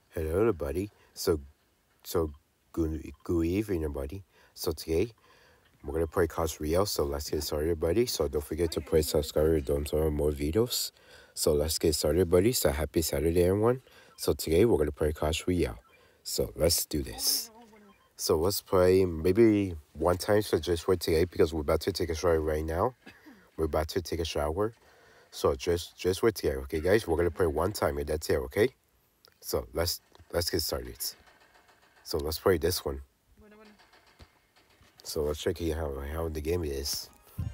Hello, everybody. So good evening, everybody. So today we're gonna play Clash Royale. So let's get started, everybody. So don't forget to play subscribe. Don't miss more videos. So let's get started, everybody. So happy Saturday, everyone. So today we're gonna play Clash Royale. So let's do this. So let's play maybe one time. So just for today because we're about to take a shower right now. We're about to take a shower. So just wait today, okay, guys? We're gonna play one time and that's it, okay? So let's get started. So let's play this one. So let's check here how the game is.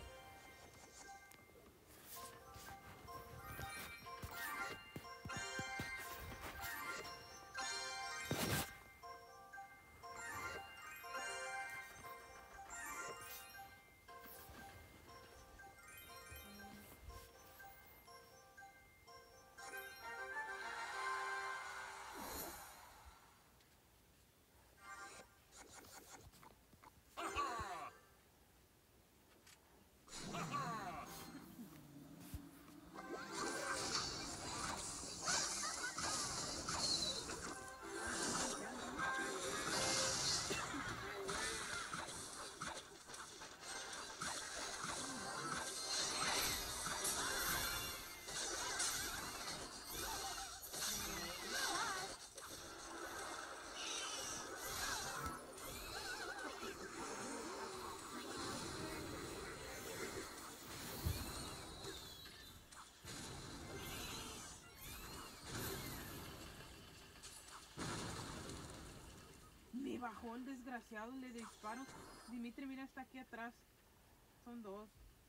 Me bajó el desgraciado, le disparo. Dimitri, mira, está aquí atrás. Son dos.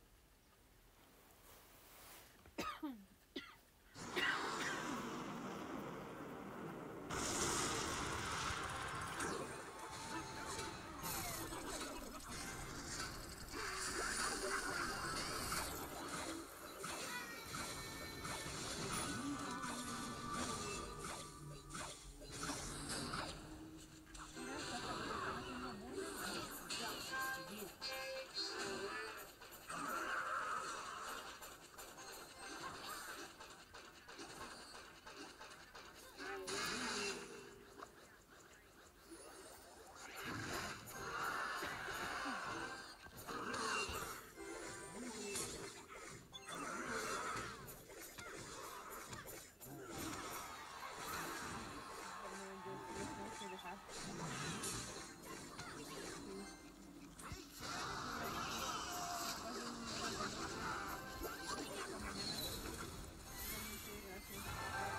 Mira, está le están haciendo bullying. Bueno, yo sí los tengo que dejar. Sí. Pasen muy buena noche. Hasta mañana. Igualmente, gracias. Bye.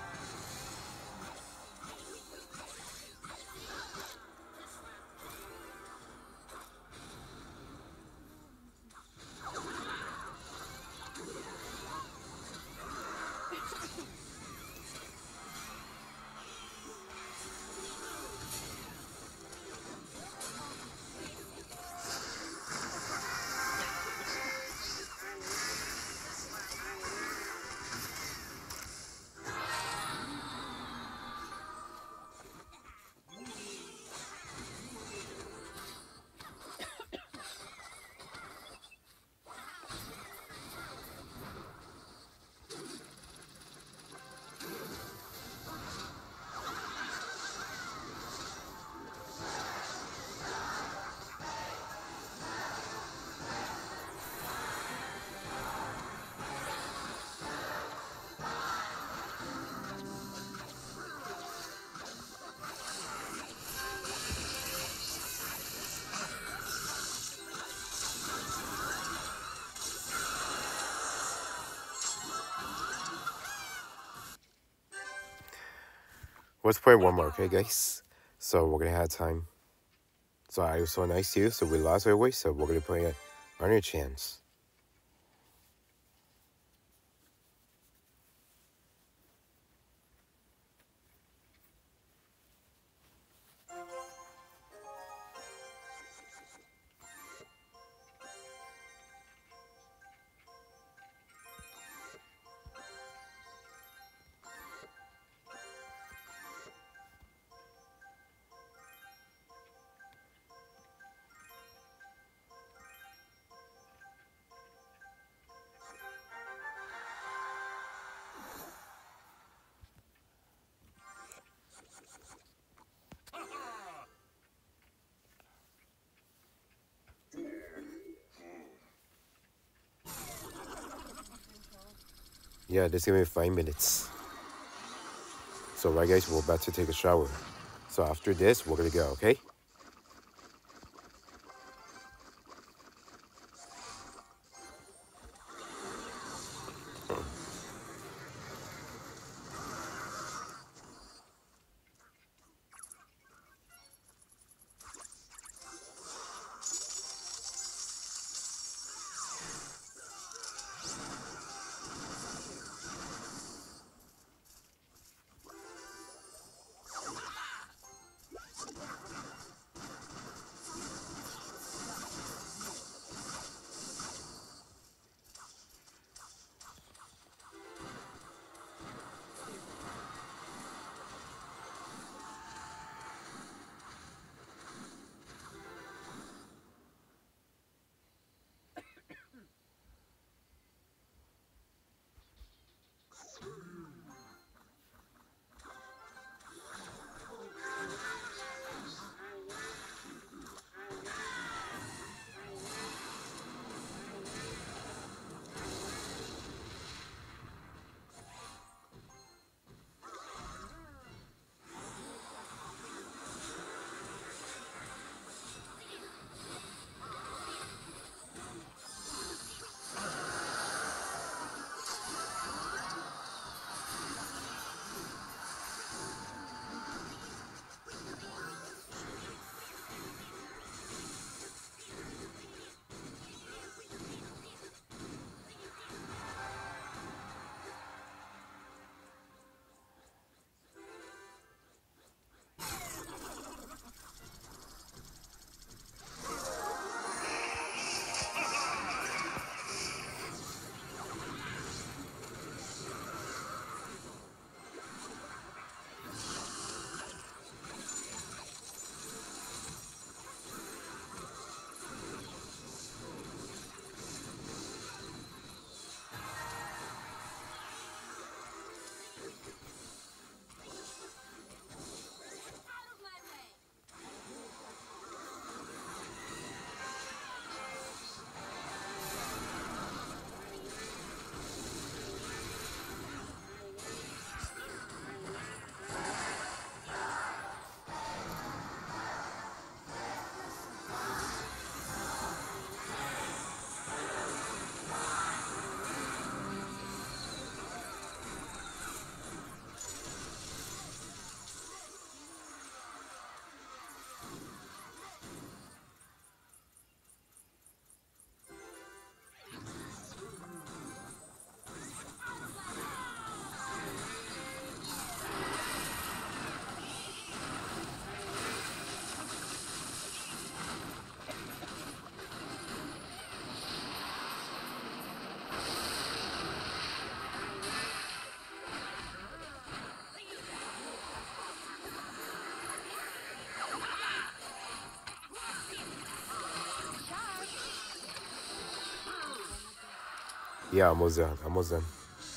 Let's play one more, okay, guys? So we're gonna have time. So I was so nice to you. So we lost our way. So we're gonna play another chance. Yeah, this is gonna be 5 minutes. So right guys, we're about to take a shower. So after this, we're gonna go, okay? Yeah, almost done. Almost done.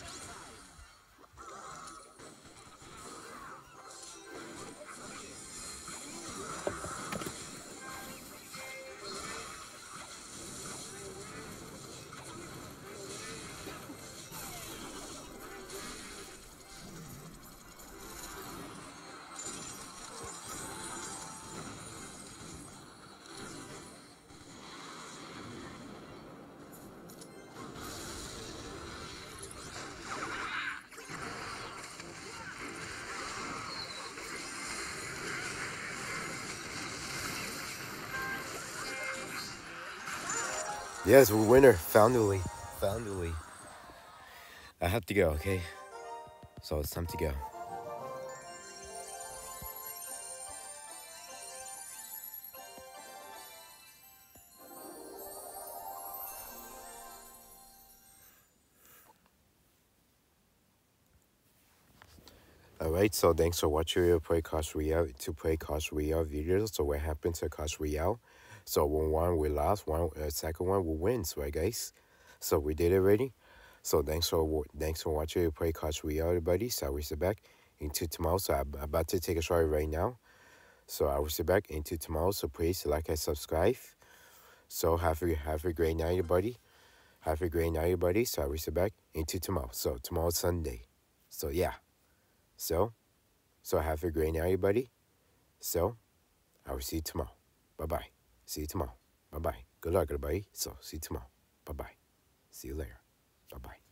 Yes, we're winner. Finally. Finally. I have to go, okay? So it's time to go. Alright, so thanks for watching your play Clash Royale to play Clash Royale videos. So what happened to Clash Royale? So one we lost, second one we wins, right guys? So we did it already. So thanks for watching your play Clash Royale, everybody. So I will sit back into tomorrow. So I'm about to take a shower right now. So I will sit back into tomorrow. So please like and subscribe. So have a great night, everybody. have a great night, everybody. So I will see back into tomorrow. So tomorrow's Sunday. So yeah. So have a great night, everybody. So I will see you tomorrow. Bye-bye. See you tomorrow. Bye-bye. Good luck, everybody. So see you tomorrow. Bye-bye. See you later. Bye-bye.